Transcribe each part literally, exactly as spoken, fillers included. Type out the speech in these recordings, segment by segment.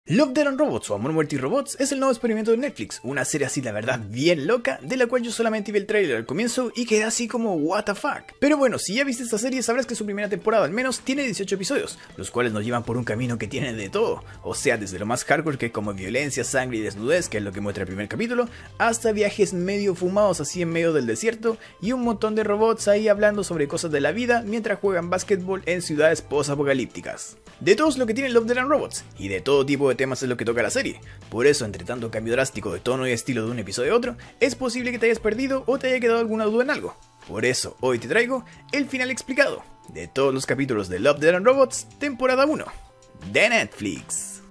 Love, Death and Robots o Amor, Muerte y Robots es el nuevo experimento de Netflix, una serie así la verdad bien loca, de la cual yo solamente vi el trailer al comienzo y quedé así como what the fuck. Pero bueno, si ya viste esta serie sabrás que su primera temporada al menos tiene dieciocho episodios, los cuales nos llevan por un camino que tiene de todo, o sea desde lo más hardcore que como violencia, sangre y desnudez, que es lo que muestra el primer capítulo, hasta viajes medio fumados así en medio del desierto y un montón de robots ahí hablando sobre cosas de la vida mientras juegan básquetbol en ciudades post-apocalípticas. De todo es lo que tiene Love, Death and Robots, y de todo tipo de temas es lo que toca la serie. Por eso, entre tanto cambio drástico de tono y estilo de un episodio a otro, es posible que te hayas perdido o te haya quedado alguna duda en algo. Por eso, hoy te traigo el final explicado de todos los capítulos de Love, Death and Robots, temporada uno, de Netflix.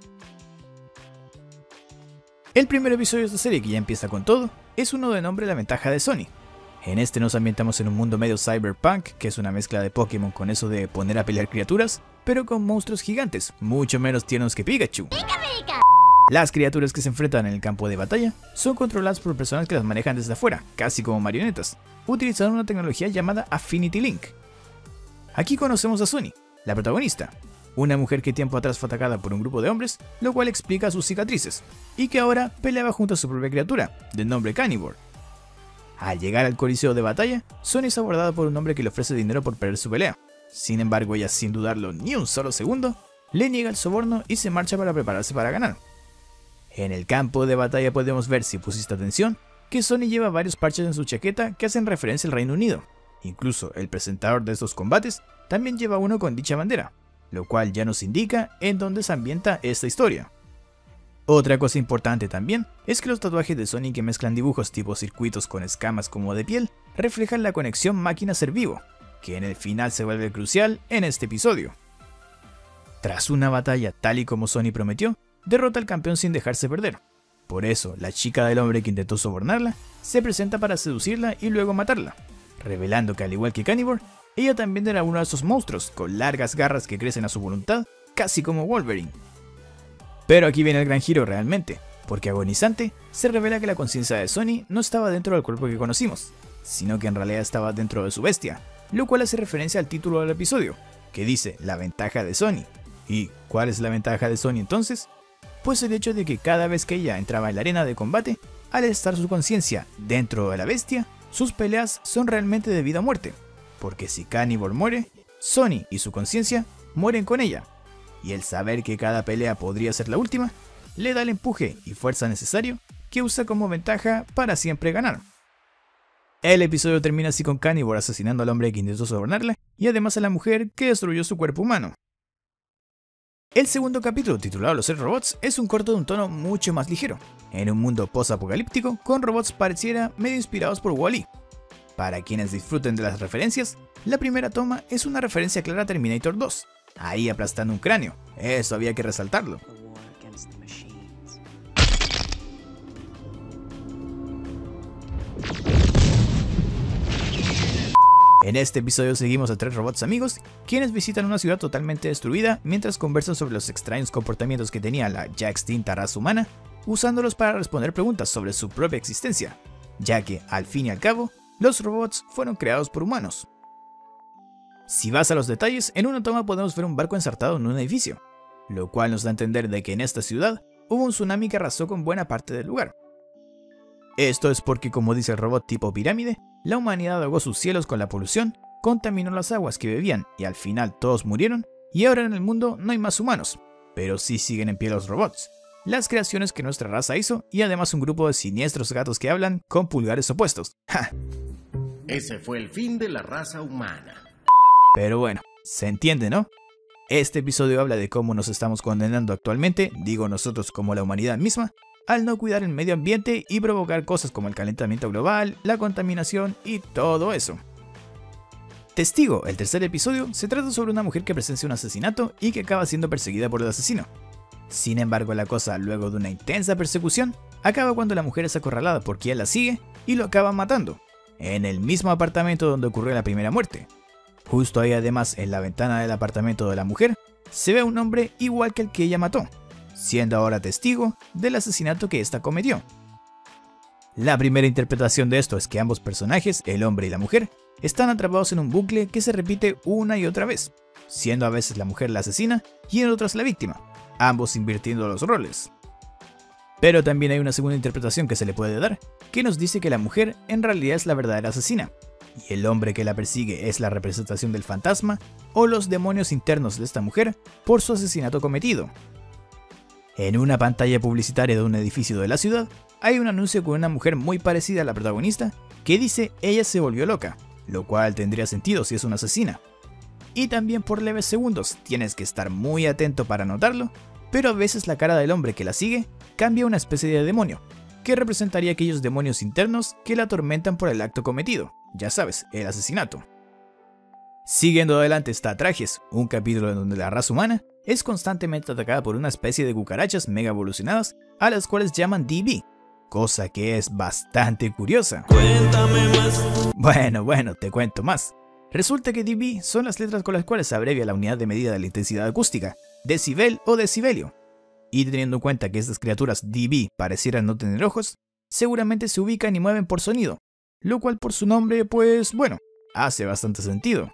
El primer episodio de esta serie, que ya empieza con todo, es uno de nombre La Ventaja de Sony. En este nos ambientamos en un mundo medio cyberpunk, que es una mezcla de Pokémon con eso de poner a pelear criaturas, pero con monstruos gigantes, mucho menos tiernos que Pikachu. ¡Pica, pica! Las criaturas que se enfrentan en el campo de batalla son controladas por personas que las manejan desde afuera, casi como marionetas, utilizando una tecnología llamada Affinity Link. Aquí conocemos a Sony, la protagonista, una mujer que tiempo atrás fue atacada por un grupo de hombres, lo cual explica sus cicatrices, y que ahora peleaba junto a su propia criatura, de nombre Carnivore. Al llegar al coliseo de batalla, Sony es abordada por un hombre que le ofrece dinero por perder su pelea. Sin embargo, ella, sin dudarlo ni un solo segundo, le niega el soborno y se marcha para prepararse para ganar. En el campo de batalla podemos ver, si pusiste atención, que Sony lleva varios parches en su chaqueta que hacen referencia al Reino Unido. Incluso el presentador de estos combates también lleva uno con dicha bandera, lo cual ya nos indica en dónde se ambienta esta historia. Otra cosa importante también es que los tatuajes de Sony, que mezclan dibujos tipo circuitos con escamas como de piel, reflejan la conexión máquina-ser vivo, que en el final se vuelve crucial en este episodio. Tras una batalla tal y como Sony prometió, derrota al campeón sin dejarse perder. Por eso, la chica del hombre que intentó sobornarla se presenta para seducirla y luego matarla, revelando que al igual que Carnivore, ella también era uno de esos monstruos con largas garras que crecen a su voluntad, casi como Wolverine. Pero aquí viene el gran giro realmente, porque agonizante se revela que la conciencia de Sony no estaba dentro del cuerpo que conocimos, sino que en realidad estaba dentro de su bestia, lo cual hace referencia al título del episodio, que dice La Ventaja de Sony. ¿Y cuál es la ventaja de Sony entonces? Pues el hecho de que cada vez que ella entraba en la arena de combate, al estar su conciencia dentro de la bestia, sus peleas son realmente de vida o muerte, porque si Carnivore muere, Sony y su conciencia mueren con ella. Y el saber que cada pelea podría ser la última, le da el empuje y fuerza necesario que usa como ventaja para siempre ganar. El episodio termina así con Carnivore asesinando al hombre que intentó sobornarla y además a la mujer que destruyó su cuerpo humano. El segundo capítulo, titulado Los seres robots, es un corto de un tono mucho más ligero, en un mundo post-apocalíptico con robots pareciera medio inspirados por Wall-E. Para quienes disfruten de las referencias, la primera toma es una referencia clara a Terminator dos, ahí aplastando un cráneo, eso había que resaltarlo. En este episodio seguimos a tres robots amigos, quienes visitan una ciudad totalmente destruida mientras conversan sobre los extraños comportamientos que tenía la ya extinta raza humana, usándolos para responder preguntas sobre su propia existencia, ya que, al fin y al cabo, los robots fueron creados por humanos. Si vas a los detalles, en una toma podemos ver un barco ensartado en un edificio, lo cual nos da a entender de que en esta ciudad hubo un tsunami que arrasó con buena parte del lugar. Esto es porque, como dice el robot tipo pirámide, la humanidad ahogó sus cielos con la polución, contaminó las aguas que bebían y al final todos murieron, y ahora en el mundo no hay más humanos, pero sí siguen en pie los robots, las creaciones que nuestra raza hizo y además un grupo de siniestros gatos que hablan con pulgares opuestos. ¡Ja! Ese fue el fin de la raza humana. Pero bueno, se entiende, ¿no? Este episodio habla de cómo nos estamos condenando actualmente, digo nosotros como la humanidad misma, al no cuidar el medio ambiente y provocar cosas como el calentamiento global, la contaminación y todo eso. Testigo, el tercer episodio, se trata sobre una mujer que presencia un asesinato y que acaba siendo perseguida por el asesino. Sin embargo, la cosa, luego de una intensa persecución, acaba cuando la mujer es acorralada por quien la sigue y lo acaba matando, en el mismo apartamento donde ocurrió la primera muerte. Justo ahí, además, en la ventana del apartamento de la mujer, se ve un hombre igual que el que ella mató, siendo ahora testigo del asesinato que ésta cometió. La primera interpretación de esto es que ambos personajes, el hombre y la mujer, están atrapados en un bucle que se repite una y otra vez, siendo a veces la mujer la asesina y en otras la víctima, ambos invirtiendo los roles. Pero también hay una segunda interpretación que se le puede dar, que nos dice que la mujer en realidad es la verdadera asesina, y el hombre que la persigue es la representación del fantasma o los demonios internos de esta mujer por su asesinato cometido. En una pantalla publicitaria de un edificio de la ciudad, hay un anuncio con una mujer muy parecida a la protagonista que dice ella se volvió loca, lo cual tendría sentido si es una asesina. Y también por leves segundos tienes que estar muy atento para notarlo, pero a veces la cara del hombre que la sigue cambia a una especie de demonio, que representaría aquellos demonios internos que la atormentan por el acto cometido, ya sabes, el asesinato. Siguiendo adelante está Trajes, un capítulo en donde la raza humana es constantemente atacada por una especie de cucarachas mega evolucionadas a las cuales llaman D B, cosa que es bastante curiosa. Cuéntame más. Bueno, bueno, te cuento más. Resulta que D B son las letras con las cuales se abrevia la unidad de medida de la intensidad acústica, decibel o decibelio. Y teniendo en cuenta que estas criaturas D B parecieran no tener ojos, seguramente se ubican y mueven por sonido, lo cual por su nombre, pues bueno, hace bastante sentido.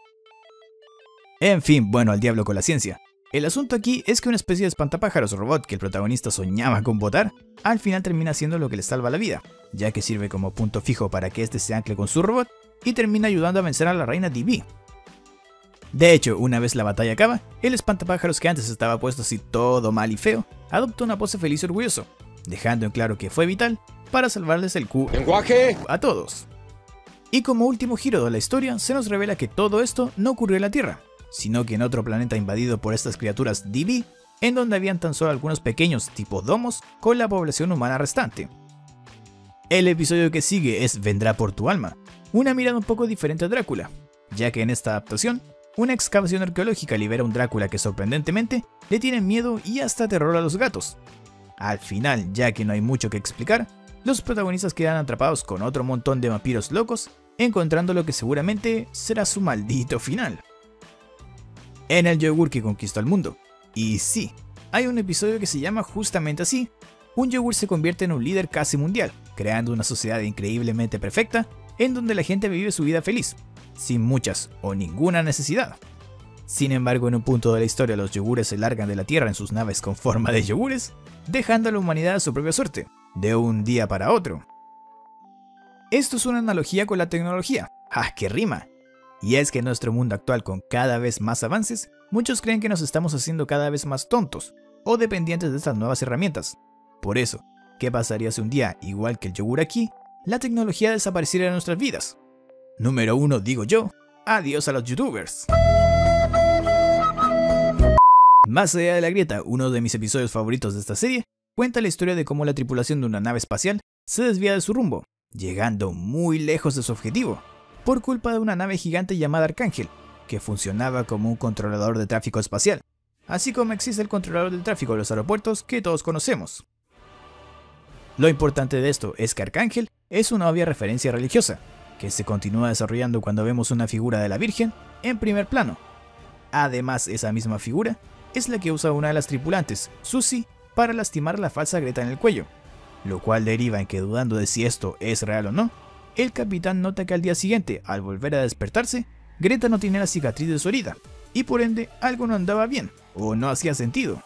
En fin, bueno, al diablo con la ciencia. El asunto aquí es que una especie de espantapájaros robot que el protagonista soñaba con botar, al final termina siendo lo que le salva la vida, ya que sirve como punto fijo para que este se ancle con su robot y termina ayudando a vencer a la reina D B. De hecho, una vez la batalla acaba, el espantapájaros que antes estaba puesto así todo mal y feo, adoptó una pose feliz y orgulloso, dejando en claro que fue vital para salvarles el cu ¡Lenguaje! A todos. Y como último giro de la historia, se nos revela que todo esto no ocurrió en la Tierra, sino que en otro planeta invadido por estas criaturas D B, en donde habían tan solo algunos pequeños tipo domos con la población humana restante. El episodio que sigue es Vendrá por tu alma, una mirada un poco diferente a Drácula, ya que en esta adaptación, una excavación arqueológica libera a un Drácula que sorprendentemente le tiene miedo y hasta terror a los gatos. Al final, ya que no hay mucho que explicar, los protagonistas quedan atrapados con otro montón de vampiros locos, encontrando lo que seguramente será su maldito final. En el yogur que conquistó el mundo. Y sí, hay un episodio que se llama justamente así. Un yogur se convierte en un líder casi mundial, creando una sociedad increíblemente perfecta, en donde la gente vive su vida feliz, sin muchas o ninguna necesidad. Sin embargo, en un punto de la historia los yogures se largan de la Tierra en sus naves con forma de yogures, dejando a la humanidad a su propia suerte, de un día para otro. Esto es una analogía con la tecnología. ¡Ah, qué rima! Y es que en nuestro mundo actual con cada vez más avances, muchos creen que nos estamos haciendo cada vez más tontos o dependientes de estas nuevas herramientas. Por eso, ¿qué pasaría si un día, igual que el yogur aquí, la tecnología desapareciera de nuestras vidas? Número uno, digo yo, adiós a los youtubers. Más allá de la grieta, uno de mis episodios favoritos de esta serie, cuenta la historia de cómo la tripulación de una nave espacial se desvía de su rumbo, llegando muy lejos de su objetivo, por culpa de una nave gigante llamada Arcángel, que funcionaba como un controlador de tráfico espacial, así como existe el controlador del tráfico de los aeropuertos que todos conocemos. Lo importante de esto es que Arcángel es una obvia referencia religiosa, que se continúa desarrollando cuando vemos una figura de la Virgen en primer plano. Además, esa misma figura es la que usa una de las tripulantes, Susie, para lastimar a la falsa Greta en el cuello, lo cual deriva en que, dudando de si esto es real o no, el capitán nota que al día siguiente, al volver a despertarse, Greta no tiene la cicatriz de su herida, y por ende algo no andaba bien, o no hacía sentido.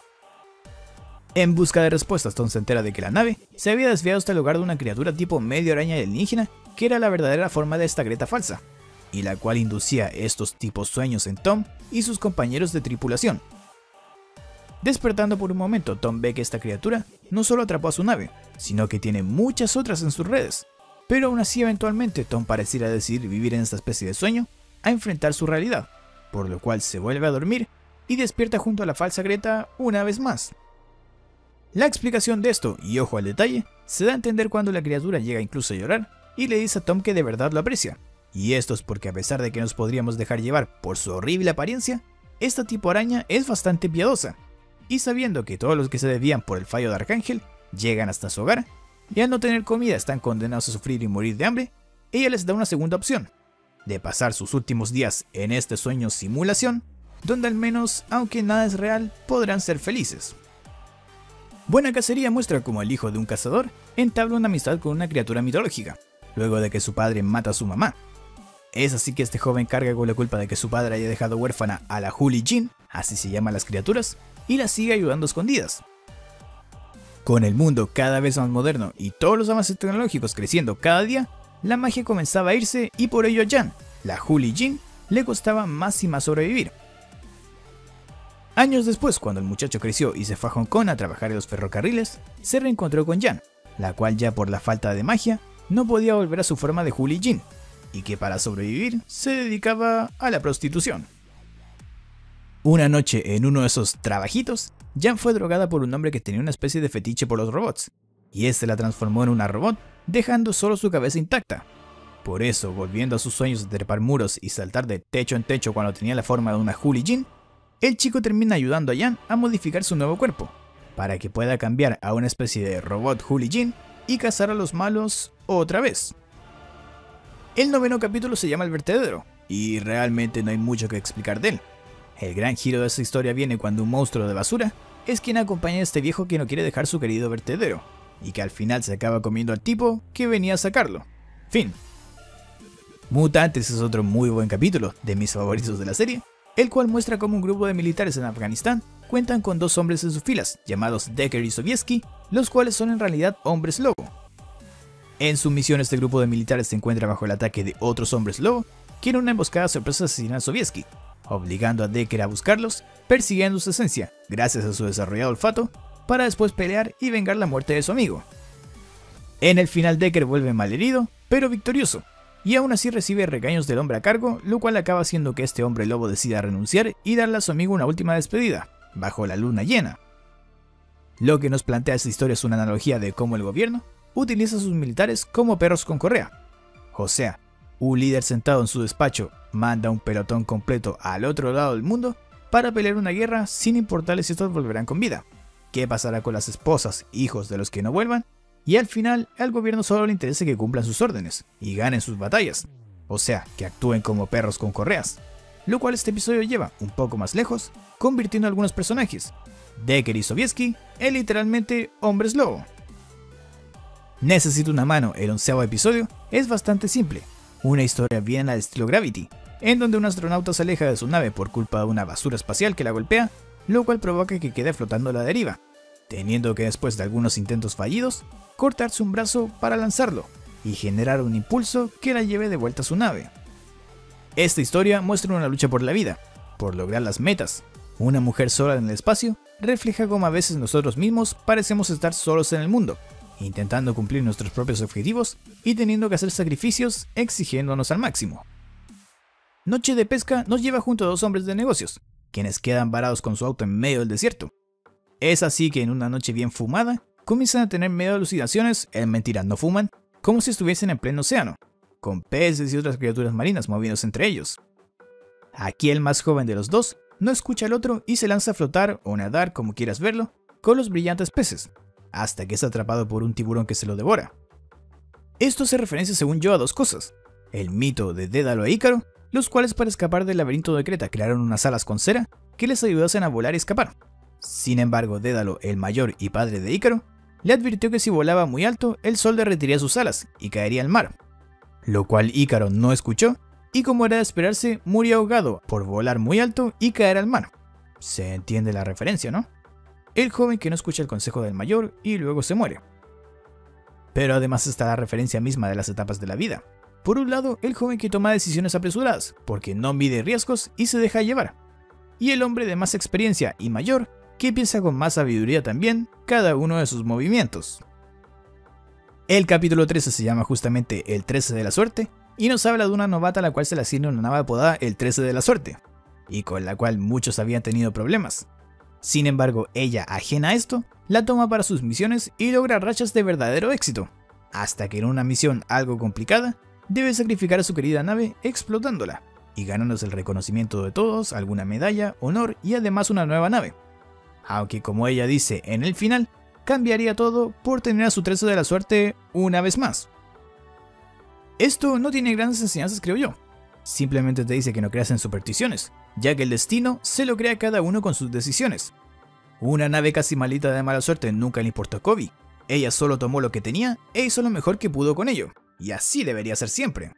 En busca de respuestas, Tom se entera de que la nave se había desviado hasta el hogar de una criatura tipo medio araña y alienígena, que era la verdadera forma de esta Greta falsa, y la cual inducía estos tipos sueños en Tom y sus compañeros de tripulación. Despertando por un momento, Tom ve que esta criatura no solo atrapó a su nave, sino que tiene muchas otras en sus redes. Pero aún así eventualmente Tom pareciera decidir vivir en esta especie de sueño a enfrentar su realidad, por lo cual se vuelve a dormir y despierta junto a la falsa Greta una vez más. La explicación de esto, y ojo al detalle, se da a entender cuando la criatura llega incluso a llorar y le dice a Tom que de verdad lo aprecia, y esto es porque a pesar de que nos podríamos dejar llevar por su horrible apariencia, esta tipo araña es bastante piadosa, y sabiendo que todos los que se desvían por el fallo de Arcángel llegan hasta su hogar, y al no tener comida están condenados a sufrir y morir de hambre, ella les da una segunda opción, de pasar sus últimos días en este sueño simulación, donde al menos, aunque nada es real, podrán ser felices. Buena Cacería muestra cómo el hijo de un cazador entabla una amistad con una criatura mitológica, luego de que su padre mata a su mamá. Es así que este joven carga con la culpa de que su padre haya dejado huérfana a la Hooli Jean, así se llaman las criaturas, y la sigue ayudando a escondidas. Con el mundo cada vez más moderno y todos los avances tecnológicos creciendo cada día, la magia comenzaba a irse y por ello a Jan, la Hooli Jin, le costaba más y más sobrevivir. Años después, cuando el muchacho creció y se fue a Hong Kong a trabajar en los ferrocarriles, se reencontró con Jan, la cual ya por la falta de magia no podía volver a su forma de Hooli Jin, y que para sobrevivir se dedicaba a la prostitución. Una noche en uno de esos trabajitos, Jan fue drogada por un hombre que tenía una especie de fetiche por los robots, y este la transformó en una robot, dejando solo su cabeza intacta. Por eso, volviendo a sus sueños de trepar muros y saltar de techo en techo cuando tenía la forma de una Hooli Jin, el chico termina ayudando a Jan a modificar su nuevo cuerpo, para que pueda cambiar a una especie de robot Hooli Jin y cazar a los malos otra vez. El noveno capítulo se llama El Vertedero, y realmente no hay mucho que explicar de él. El gran giro de esta historia viene cuando un monstruo de basura es quien acompaña a este viejo que no quiere dejar su querido vertedero, y que al final se acaba comiendo al tipo que venía a sacarlo. Fin. Mutantes es otro muy buen capítulo, de mis favoritos de la serie, el cual muestra cómo un grupo de militares en Afganistán cuentan con dos hombres en sus filas, llamados Decker y Sobieski, los cuales son en realidad hombres lobo. En su misión este grupo de militares se encuentra bajo el ataque de otros hombres lobo, que en una emboscada sorpresa asesinan a Sobieski, obligando a Decker a buscarlos, persiguiendo su esencia, gracias a su desarrollado olfato, para después pelear y vengar la muerte de su amigo. En el final Decker vuelve malherido, pero victorioso, y aún así recibe regaños del hombre a cargo, lo cual acaba haciendo que este hombre lobo decida renunciar y darle a su amigo una última despedida, bajo la luna llena. Lo que nos plantea esta historia es una analogía de cómo el gobierno utiliza a sus militares como perros con correa. O sea, un líder sentado en su despacho manda un pelotón completo al otro lado del mundo para pelear una guerra sin importarles si estos volverán con vida, qué pasará con las esposas, hijos de los que no vuelvan, y al final al gobierno solo le interesa que cumplan sus órdenes y ganen sus batallas, o sea, que actúen como perros con correas, lo cual este episodio lleva un poco más lejos, convirtiendo a algunos personajes, Decker y Sobieski, en literalmente hombres lobo. Necesito una mano, el onceavo episodio es bastante simple, una historia bien al estilo Gravity, en donde un astronauta se aleja de su nave por culpa de una basura espacial que la golpea, lo cual provoca que quede flotando a la deriva, teniendo que después de algunos intentos fallidos, cortarse un brazo para lanzarlo, y generar un impulso que la lleve de vuelta a su nave. Esta historia muestra una lucha por la vida, por lograr las metas. Una mujer sola en el espacio refleja cómo a veces nosotros mismos parecemos estar solos en el mundo, intentando cumplir nuestros propios objetivos y teniendo que hacer sacrificios exigiéndonos al máximo. Noche de Pesca nos lleva junto a dos hombres de negocios, quienes quedan varados con su auto en medio del desierto. Es así que en una noche bien fumada, comienzan a tener medio alucinaciones, en mentira no fuman, como si estuviesen en pleno océano, con peces y otras criaturas marinas moviéndose entre ellos. Aquí el más joven de los dos no escucha al otro y se lanza a flotar o nadar, como quieras verlo, con los brillantes peces, hasta que es atrapado por un tiburón que se lo devora. Esto hace referencia según yo a dos cosas, el mito de Dédalo e Ícaro, los cuales para escapar del laberinto de Creta crearon unas alas con cera que les ayudasen a volar y escapar. Sin embargo, Dédalo, el mayor y padre de Ícaro, le advirtió que si volaba muy alto, el sol derretiría sus alas y caería al mar, lo cual Ícaro no escuchó, y como era de esperarse, murió ahogado por volar muy alto y caer al mar. Se entiende la referencia, ¿no? El joven que no escucha el consejo del mayor y luego se muere. Pero además está la referencia misma de las etapas de la vida. Por un lado, el joven que toma decisiones apresuradas, porque no mide riesgos y se deja llevar. Y el hombre de más experiencia y mayor, que piensa con más sabiduría también cada uno de sus movimientos. El capítulo trece se llama justamente El trece de la Suerte, y nos habla de una novata a la cual se le asigna una nave apodada El trece de la Suerte, y con la cual muchos habían tenido problemas. Sin embargo, ella, ajena a esto, la toma para sus misiones y logra rachas de verdadero éxito, hasta que en una misión algo complicada, debe sacrificar a su querida nave explotándola, y ganándose el reconocimiento de todos, alguna medalla, honor y además una nueva nave. Aunque como ella dice en el final, cambiaría todo por tener a su trece de la suerte una vez más. Esto no tiene grandes enseñanzas, creo yo. Simplemente te dice que no creas en supersticiones, ya que el destino se lo crea cada uno con sus decisiones. Una nave casi maldita de mala suerte nunca le importó a Kobe. Ella solo tomó lo que tenía e hizo lo mejor que pudo con ello, y así debería ser siempre.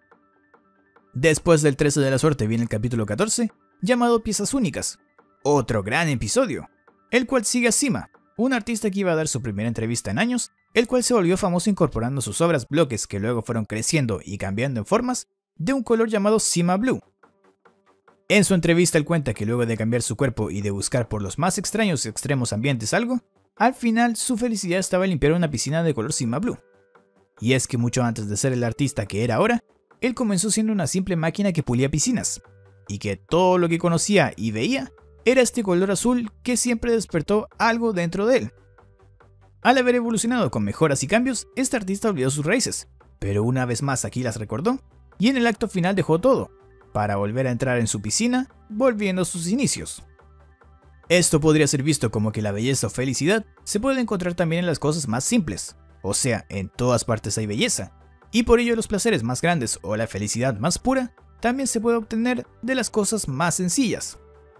Después del trece de la suerte viene el capítulo catorce, llamado Piezas Únicas. Otro gran episodio, el cual sigue a Cima, un artista que iba a dar su primera entrevista en años, el cual se volvió famoso incorporando a sus obras bloques que luego fueron creciendo y cambiando en formas de un color llamado Cima Blue. En su entrevista él cuenta que luego de cambiar su cuerpo y de buscar por los más extraños y extremos ambientes algo, al final su felicidad estaba en limpiar una piscina de color Cima Blue. Y es que mucho antes de ser el artista que era ahora, él comenzó siendo una simple máquina que pulía piscinas, y que todo lo que conocía y veía era este color azul que siempre despertó algo dentro de él. Al haber evolucionado con mejoras y cambios, este artista olvidó sus raíces, pero una vez más aquí las recordó, y en el acto final dejó todo, para volver a entrar en su piscina, volviendo a sus inicios. Esto podría ser visto como que la belleza o felicidad se puede encontrar también en las cosas más simples, o sea, en todas partes hay belleza, y por ello los placeres más grandes o la felicidad más pura también se puede obtener de las cosas más sencillas.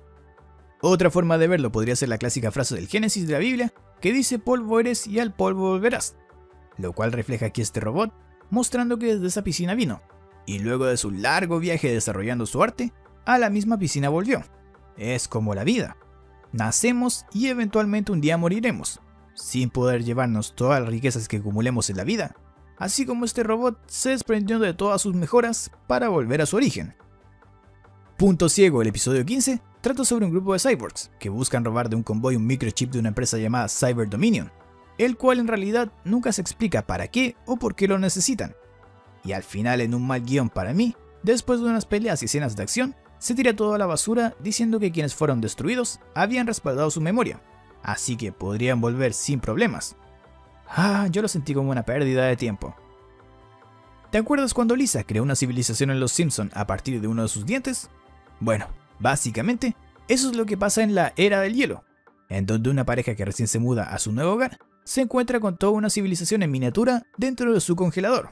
Otra forma de verlo podría ser la clásica frase del Génesis de la Biblia que dice polvo eres y al polvo volverás, lo cual refleja aquí este robot mostrando que desde esa piscina vino, y luego de su largo viaje desarrollando su arte, a la misma piscina volvió. Es como la vida. Nacemos y eventualmente un día moriremos, sin poder llevarnos todas las riquezas que acumulemos en la vida, así como este robot se desprendió de todas sus mejoras para volver a su origen. Punto Ciego, el episodio quince, trata sobre un grupo de cyborgs que buscan robar de un convoy un microchip de una empresa llamada Cyber Dominion, el cual en realidad nunca se explica para qué o por qué lo necesitan. Y al final, en un mal guión para mí, después de unas peleas y escenas de acción, se tira todo a la basura diciendo que quienes fueron destruidos habían respaldado su memoria, así que podrían volver sin problemas. Ah, yo lo sentí como una pérdida de tiempo. ¿Te acuerdas cuando Lisa creó una civilización en Los Simpson a partir de uno de sus dientes? Bueno, básicamente, eso es lo que pasa en la Era del Hielo, en donde una pareja que recién se muda a su nuevo hogar se encuentra con toda una civilización en miniatura dentro de su congelador.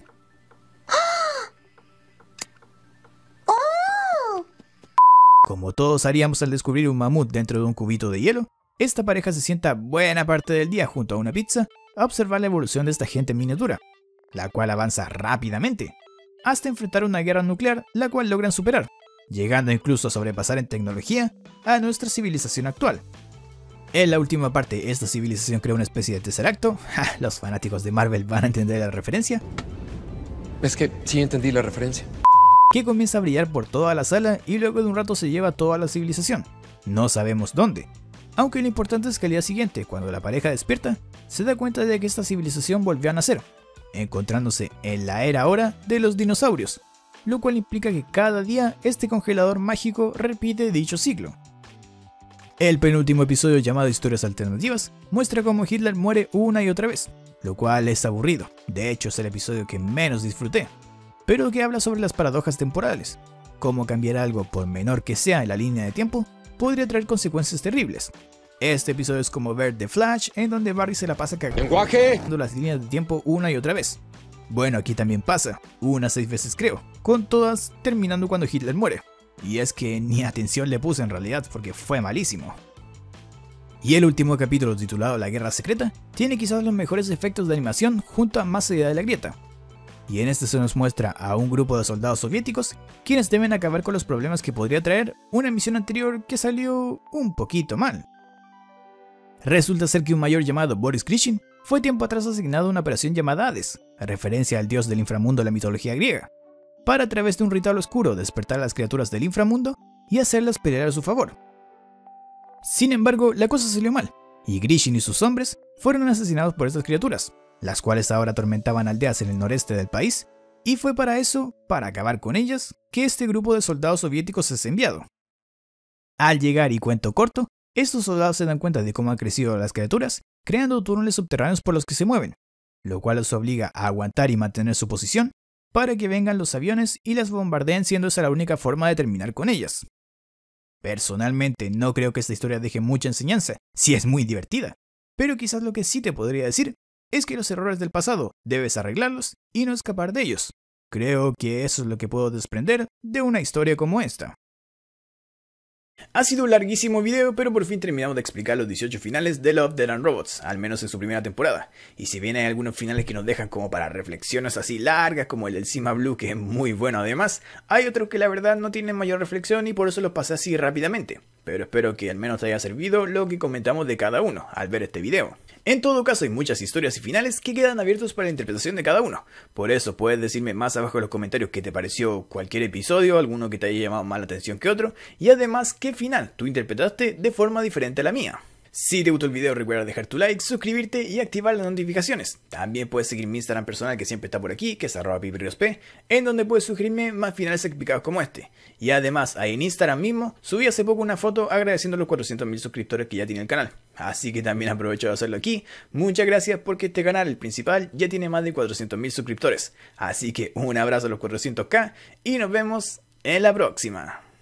Como todos haríamos al descubrir un mamut dentro de un cubito de hielo, esta pareja se sienta buena parte del día junto a una pizza a observar la evolución de esta gente en miniatura, la cual avanza rápidamente, hasta enfrentar una guerra nuclear la cual logran superar, llegando incluso a sobrepasar en tecnología a nuestra civilización actual. En la última parte, esta civilización crea una especie de tercer acto. Ja, los fanáticos de Marvel van a entender la referencia. Es que sí entendí la referencia. Que comienza a brillar por toda la sala y luego de un rato se lleva toda la civilización. No sabemos dónde. Aunque lo importante es que al día siguiente, cuando la pareja despierta, se da cuenta de que esta civilización volvió a nacer, encontrándose en la era ahora de los dinosaurios, lo cual implica que cada día este congelador mágico repite dicho ciclo. El penúltimo episodio, llamado Historias Alternativas, muestra cómo Hitler muere una y otra vez, lo cual es aburrido. De hecho, es el episodio que menos disfruté, pero que habla sobre las paradojas temporales, cómo cambiar algo por menor que sea en la línea de tiempo podría traer consecuencias terribles. Este episodio es como ver The Flash, en donde Barry se la pasa cagando las líneas de tiempo una y otra vez. Bueno, aquí también pasa, unas seis veces creo, con todas terminando cuando Hitler muere. Y es que ni atención le puse en realidad porque fue malísimo. Y el último capítulo, titulado La Guerra Secreta, tiene quizás los mejores efectos de animación junto a Más allá de la grieta. Y en este se nos muestra a un grupo de soldados soviéticos quienes deben acabar con los problemas que podría traer una misión anterior que salió un poquito mal. Resulta ser que un mayor llamado Boris Grishin fue tiempo atrás asignado a una operación llamada Hades, a referencia al dios del inframundo de la mitología griega, para a través de un ritual oscuro despertar a las criaturas del inframundo y hacerlas pelear a su favor. Sin embargo, la cosa salió mal, y Grishin y sus hombres fueron asesinados por estas criaturas, las cuales ahora atormentaban aldeas en el noreste del país, y fue para eso, para acabar con ellas, que este grupo de soldados soviéticos es enviado. Al llegar, y cuento corto, estos soldados se dan cuenta de cómo han crecido las criaturas, creando túneles subterráneos por los que se mueven, lo cual los obliga a aguantar y mantener su posición, para que vengan los aviones y las bombardeen, siendo esa la única forma de terminar con ellas. Personalmente no creo que esta historia deje mucha enseñanza, si es muy divertida, pero quizás lo que sí te podría decir es que los errores del pasado debes arreglarlos y no escapar de ellos. Creo que eso es lo que puedo desprender de una historia como esta. Ha sido un larguísimo video, pero por fin terminamos de explicar los dieciocho finales de Love, Death and Robots, al menos en su primera temporada. Y si bien hay algunos finales que nos dejan como para reflexiones así largas, como el del Cima Blue, que es muy bueno además, hay otros que la verdad no tienen mayor reflexión y por eso los pasé así rápidamente. pero espero que al menos te haya servido lo que comentamos de cada uno al ver este video. En todo caso hay muchas historias y finales que quedan abiertos para la interpretación de cada uno, por eso puedes decirme más abajo en los comentarios qué te pareció cualquier episodio, alguno que te haya llamado más la atención que otro, y además qué final tú interpretaste de forma diferente a la mía. Si te gustó el video recuerda dejar tu like, suscribirte y activar las notificaciones. También puedes seguir mi Instagram personal que siempre está por aquí, que es arroba pipirriosp, en donde puedes sugerirme más finales explicados como este. Y además ahí en Instagram mismo subí hace poco una foto agradeciendo los cuatrocientos mil suscriptores que ya tiene el canal. Así que también aprovecho de hacerlo aquí. Muchas gracias porque este canal, el principal, ya tiene más de cuatrocientos mil suscriptores. Así que un abrazo a los cuatrocientos k y nos vemos en la próxima.